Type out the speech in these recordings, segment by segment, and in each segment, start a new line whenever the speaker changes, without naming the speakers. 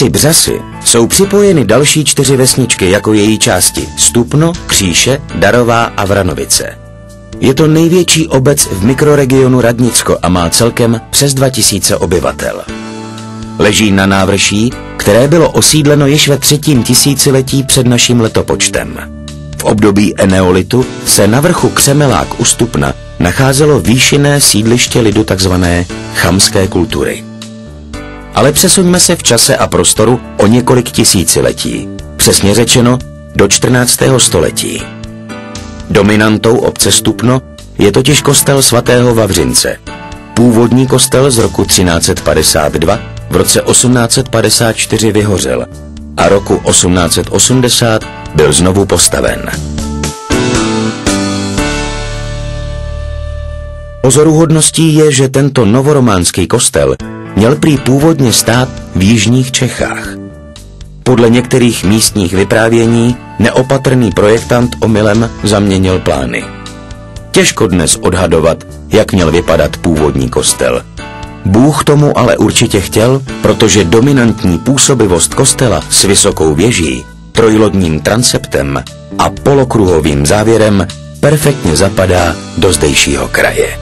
obci Břasy jsou připojeny další 4 vesničky jako její části Stupno, Kříše, Darová a Vranovice. Je to největší obec v mikroregionu Radnicko a má celkem přes 2000 obyvatel. Leží na návrší, které bylo osídleno již ve 3. tisíciletí před naším letopočtem. V období eneolitu se na vrchu Křemelák u Stupna nacházelo výšinné sídliště lidu takzvané chamské kultury. Ale přesuňme se v čase a prostoru o několik tisíciletí, přesně řečeno do 14. století. Dominantou obce Stupno je totiž kostel svatého Vavřince. Původní kostel z roku 1352 v roce 1854 vyhořel a roku 1880 byl znovu postaven. Pozoruhodností je, že tento novorománský kostel měl prý původně stát v jižních Čechách. Podle některých místních vyprávění neopatrný projektant omylem zaměnil plány. Těžko dnes odhadovat, jak měl vypadat původní kostel. Bůh tomu ale určitě chtěl, protože dominantní působivost kostela s vysokou věží, trojlodním transeptem a polokruhovým závěrem perfektně zapadá do zdejšího kraje.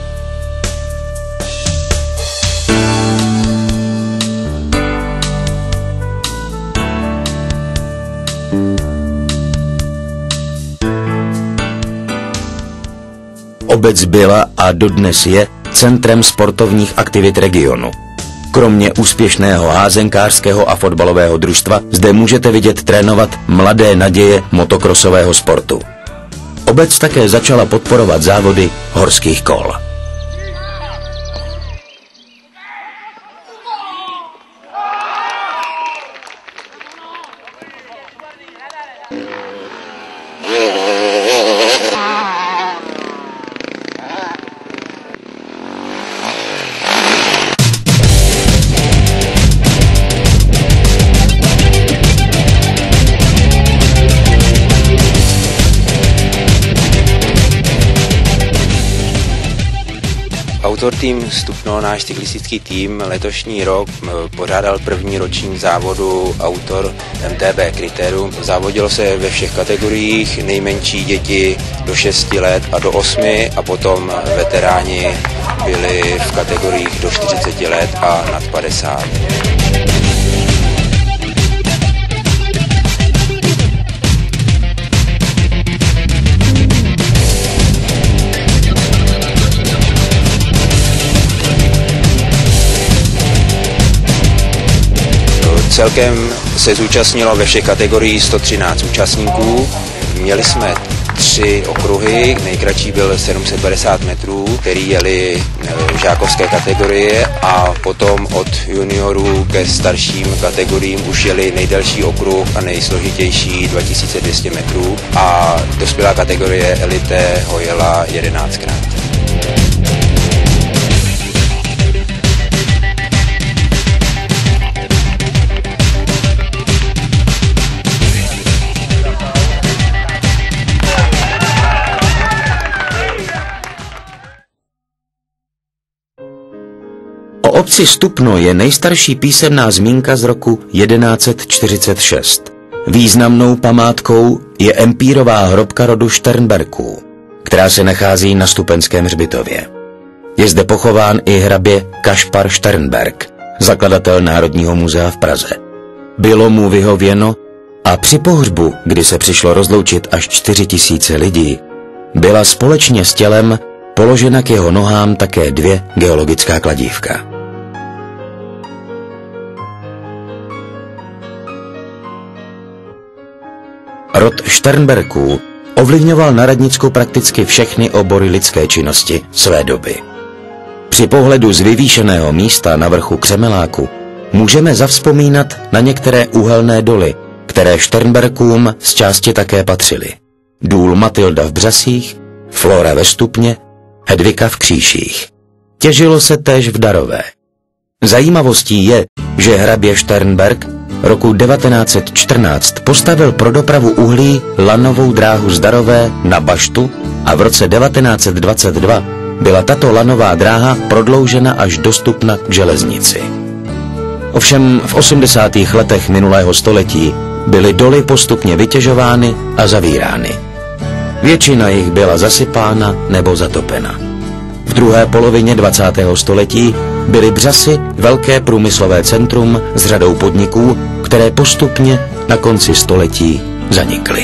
Obec byla a dodnes je centrem sportovních aktivit regionu. Kromě úspěšného házenkářského a fotbalového družstva zde můžete vidět trénovat mladé naděje motokrosového sportu. Obec také začala podporovat závody horských kol.
Autor tým Stupno, náš cyklistický tým, letošní rok pořádal první ročník závodu Autor MTB Kritérium. Závodilo se ve všech kategoriích, nejmenší děti do 6 let a do 8 a potom veteráni byli v kategoriích do 40 let a nad 50. Celkem se zúčastnilo ve všech kategoriích 113 účastníků. Měli jsme 3 okruhy, nejkratší byl 750 metrů, který jeli žákovské kategorie a potom od juniorů ke starším kategoriím už jeli nejdelší okruh a nejsložitější 2200 metrů a dospělá kategorie elite ho jela 11krát.
O obci Stupno je nejstarší písemná zmínka z roku 1146. Významnou památkou je empírová hrobka rodu Šternberků, která se nachází na Stupenském hřbitově. Je zde pochován i hrabě Kašpar Šternberk, zakladatel Národního muzea v Praze. Bylo mu vyhověno a při pohřbu, kdy se přišlo rozloučit až 4000 lidí, byla společně s tělem položena k jeho nohám také 2 geologická kladívka. Rod Šternberků ovlivňoval na Radnicku prakticky všechny obory lidské činnosti své doby. Při pohledu z vyvýšeného místa na vrchu Křemeláku můžeme zavzpomínat na některé uhelné doly, které Šternberkům z části také patřily. Důl Matylda v Břasích, Flora ve Stupně, Hedvika v Kříších. Těžilo se též v Darové. Zajímavostí je, že hrabě Šternberk roku 1914 postavil pro dopravu uhlí lanovou dráhu z Darové na Baštu a v roce 1922 byla tato lanová dráha prodloužena až do Stupna k železnici. Ovšem v 80. letech minulého století byly doly postupně vytěžovány a zavírány. Většina jich byla zasypána nebo zatopena. V druhé polovině 20. století byly Břasy velké průmyslové centrum s řadou podniků, které postupně na konci století zanikly.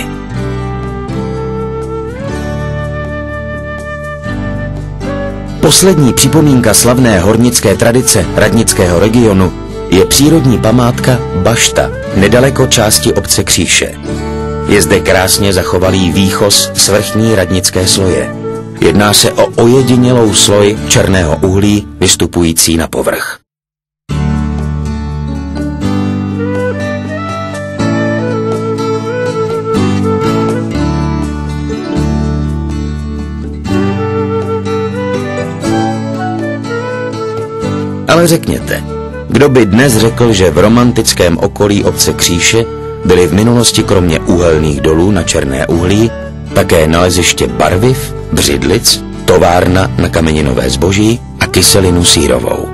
Poslední připomínka slavné hornické tradice radnického regionu je přírodní památka Bašta, nedaleko části obce Kříše. Je zde krásně zachovalý výchoz svrchní radnické sloje. Jedná se o ojedinělou sloj černého uhlí vystupující na povrch. Ale řekněte, kdo by dnes řekl, že v romantickém okolí obce Kříše byly v minulosti kromě uhelných dolů na černé uhlí také naleziště barviv, břidlic, továrna na kameninové zboží a kyselinu sírovou.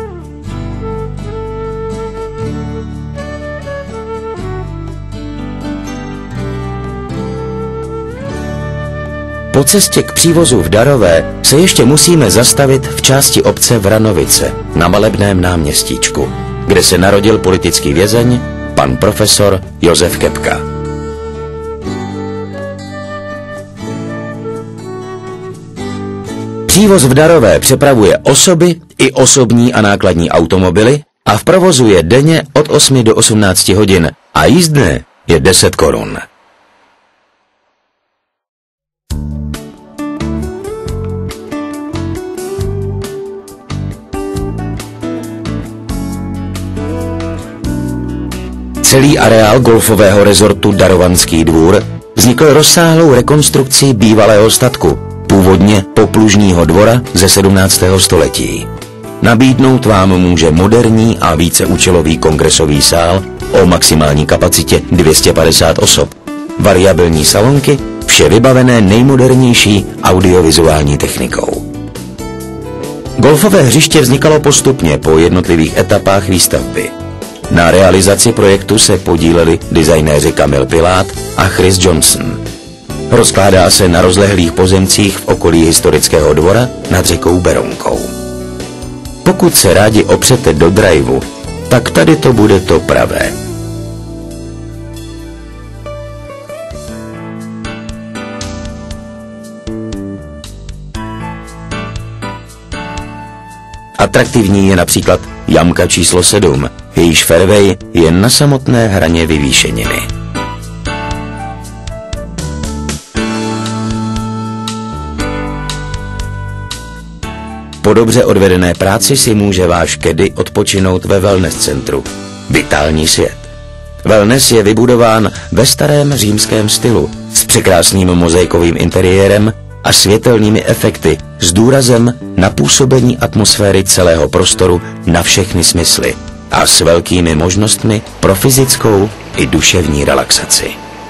Po cestě k přívozu v Darové se ještě musíme zastavit v části obce Vranovice na Malebném náměstíčku, kde se narodil politický vězeň pan profesor Josef Kepka. Přívoz v Darové přepravuje osoby i osobní a nákladní automobily a v provozu je denně od 8 do 18 hodin a jízdné je 10 korun. Celý areál golfového rezortu Darovanský dvůr vznikl rozsáhlou rekonstrukcí bývalého statku, původně poplužního dvora ze 17. století. Nabídnout vám může moderní a víceúčelový kongresový sál o maximální kapacitě 250 osob, variabilní salonky, vše vybavené nejmodernější audiovizuální technikou. Golfové hřiště vznikalo postupně po jednotlivých etapách výstavby. Na realizaci projektu se podíleli designéři Kamil Pilát a Chris Johnson. Rozkládá se na rozlehlých pozemcích v okolí historického dvora nad řekou Berounkou. Pokud se rádi opřete do driveu, tak tady to bude to pravé. Atraktivní je například jamka číslo 7, jejíž fairway je na samotné hraně vyvýšeniny. Po dobře odvedené práci si může váš caddy odpočinout ve wellness centru Vitální svět. Wellness je vybudován ve starém římském stylu s překrásným mozaikovým interiérem a světelnými efekty s důrazem na působení atmosféry celého prostoru na všechny smysly a s velkými možnostmi pro fyzickou i duševní relaxaci.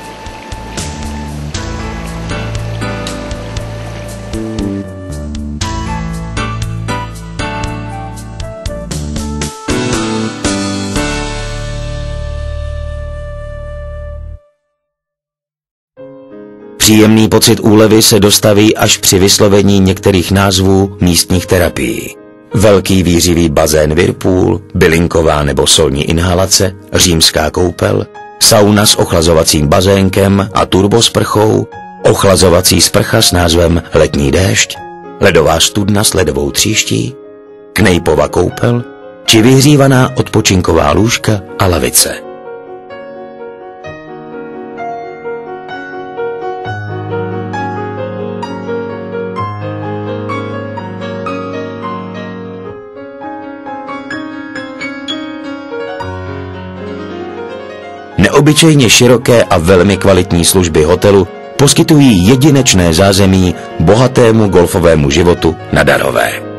Příjemný pocit úlevy se dostaví až při vyslovení některých názvů místních terapií. Velký výřivý bazén Whirlpool, bylinková nebo solní inhalace, římská koupel, sauna s ochlazovacím bazénkem a turbosprchou, ochlazovací sprcha s názvem letní déšť, ledová studna s ledovou tříští, Knejpova koupel či vyhřívaná odpočinková lůžka a lavice. Neobyčejně široké a velmi kvalitní služby hotelu poskytují jedinečné zázemí bohatému golfovému životu na Darové.